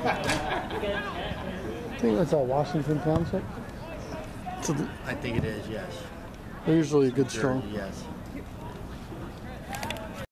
I think that's Washington Township. I think it is, yes. They're usually a good strong. Yes.